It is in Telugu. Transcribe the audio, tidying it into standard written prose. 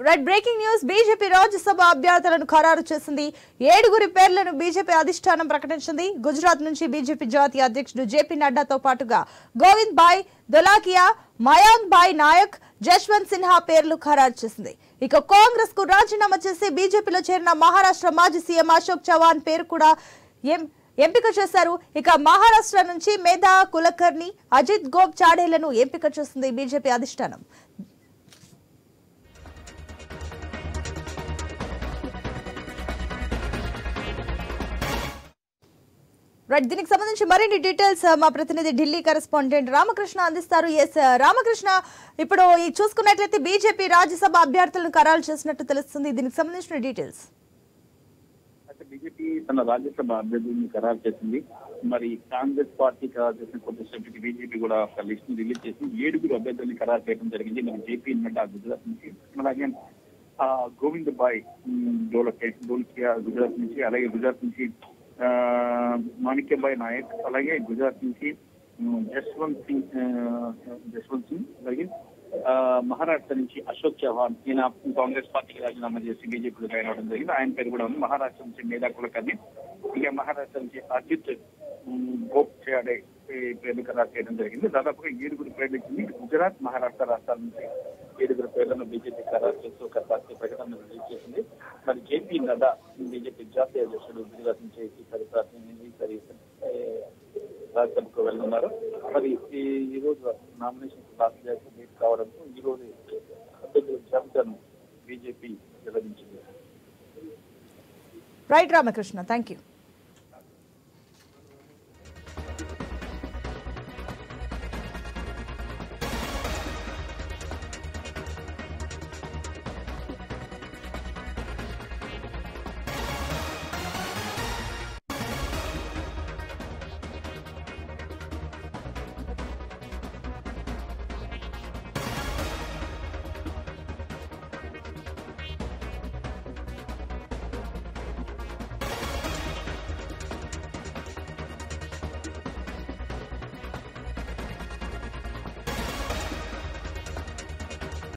Right breaking news BJP Rajya Sabha అభ్యర్థులను ఖరారు చేసింది. 7 పేర్లను బీజేపీ అధిష్టానం ప్రకటించింది. గుజరాత్ నుంచి బీజేపీ జాతీయ అధ్యక్షుడు జేపీ నడ్డాతో పాటుగా గోవింద్ భాయ్ దొలాకియా, మయాంక్ భాయ్ నాయక్, జశ్వంత్ సిన్హా పేర్లు ఖరారు చేసింది. ఇక కాంగ్రెస్ కు రాజీనామా చేసి బీజేపీలో చేరిన మహారాష్ట్ర మాజీ సీఎం అశోక్ చవాన్ పేరు కూడా ఎంపిక చేశారు. ఇక మహారాష్ట్ర నుంచి మేధా కులకర్ణి, అజిత్ గోప్ చాడేలను ఎంపిక చేసింది బీజేపీ అధిష్టానం. రైట్, దీనికి సంబంధించి మరిన్ని డీటెయిల్స్ మా ప్రతినిధి ఢిల్లీ కరెస్పాండెంట్ రామకృష్ణ అందిస్తారు. ఎస్ రామకృష్ణ, ఇప్పుడు చూసుకున్నట్లయితే బీజేపీ రాజ్యసభ అభ్యర్థులను ఖరారు చేసినట్టు తెలుస్తుంది. దీనికి సంబంధించిన డీటెయిల్స్. బీజేపీ తన రాజ్యసభ అభ్యర్థులను ఖరారు చేసింది. మరి కాంగ్రెస్ పార్టీ ఖరారు చేసిన కొద్దిసేపటికి బీజేపీ కూడా ఒక లిస్ట్ ను రిలీజ్ చేసి 7 అభ్యర్థులను ఖరారు చేయడం జరిగింది. మరి జేపీ నడ్డా గుజరాత్ నుంచి, అలాగే గోవింద్ భాయ్ డోల్కియా గుజరాత్ నుంచి, అలాగే గుజరాత్ నుంచి మాణిక్యభాయ్ నాయక్, అలాగే గుజరాత్ నుంచి జశ్వంత్ సింగ్, అలాగే మహారాష్ట్ర నుంచి అశోక్ చవాన్, ఈయన కాంగ్రెస్ పార్టీకి రాజీనామా చేసి బీజేపీలో జాయిన్ అవడం జరిగింది. ఆయన పేరు కూడా ఉంది. మహారాష్ట్ర నుంచి మేధా కులకర్ణి, ఇక మహారాష్ట్ర నుంచి అజిత్ గోప్ చాడే పేర్లు ఖరారు చేయడం జరిగింది. దాదాపుగా 7 పేర్లు ఇచ్చింది. గుజరాత్, మహారాష్ట్ర రాష్ట్రాల నుంచి 7 పేర్లను బీజేపీ ఖరారు చేస్తూ ఒక పార్టీ ప్రకటన రిలీజ్ చేసింది. మరి జేపీ నడ్డా బీజేపీ జాతీయ అధ్యక్షుడు గుజరాత్ నుంచి ఈసారి రాజ్యసభకు వెళ్తున్నారు. మరి ఈ రోజు నామినేషన్ దాఖలు చేసి డేట్ కావడంతో ఈ రోజు అభ్యర్థుల జాబితాను బీజేపీ నిర్వహించింది. Right Ramakrishna, thank you.